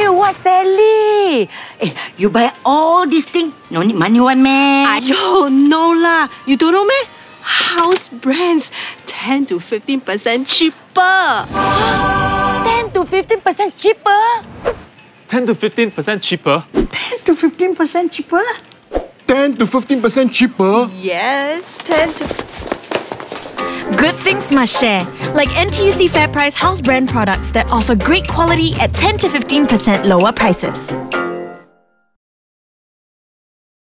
what, Sally? You buy all these things, no need money one, man. Ayo, no lah. You don't know, man? House brands 10 to 15% cheaper. 10 to 15% cheaper? 10 to 15% cheaper? 10 to 15% cheaper? 10 to 15% cheaper? Yes, 10 to... Good things must share, like NTUC FairPrice house brand products that offer great quality at 10 to 15% lower prices.